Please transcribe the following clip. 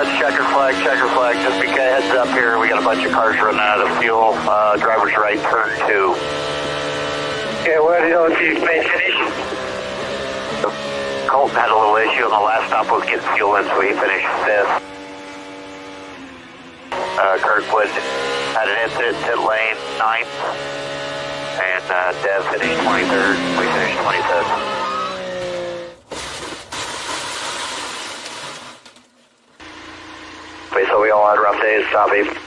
Checker flag. Just be heads up here. We got a bunch of cars running out of fuel. Driver's right, turn 2. Okay, what do you know if you made finish? Colton had a little issue on the last stop was getting fuel in, so he finished 5th. Kirkwood had an incident, pit lane 9th. And Dev finished 23rd. We finished 25th. So we all had rough days, copy.